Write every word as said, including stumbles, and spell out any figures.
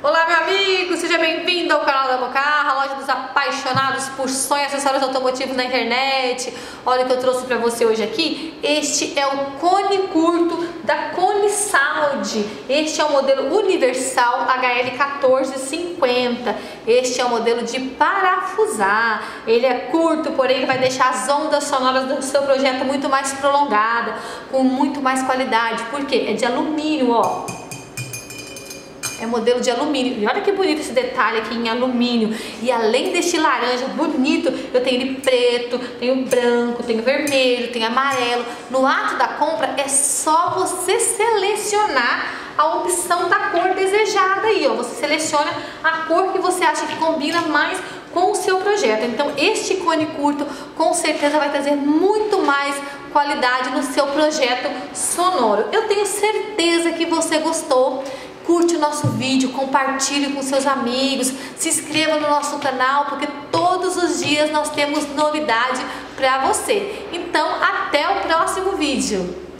Olá, meu amigo, seja bem-vindo ao canal da Mocarra, a loja dos apaixonados por sonhos e acessórios automotivos na internet. Olha o que eu trouxe para você hoje aqui. Este é o cone curto da Conisound. Este é o modelo universal H L quatorze cinquenta. Este é o modelo de parafusar. Ele é curto, porém ele vai deixar as ondas sonoras do seu projeto muito mais prolongada, com muito mais qualidade. Por quê? É de alumínio, ó. É modelo de alumínio. E olha que bonito esse detalhe aqui em alumínio. E além deste laranja bonito, eu tenho ele preto, tenho branco, tenho vermelho, tenho amarelo. No ato da compra é só você selecionar a opção da cor desejada aí, ó. Você seleciona a cor que você acha que combina mais com o seu projeto. Então este cone curto com certeza vai trazer muito mais qualidade no seu projeto sonoro. Eu tenho certeza que você gostou. Curte o nosso vídeo, compartilhe com seus amigos, se inscreva no nosso canal, porque todos os dias nós temos novidade para você. Então, até o próximo vídeo!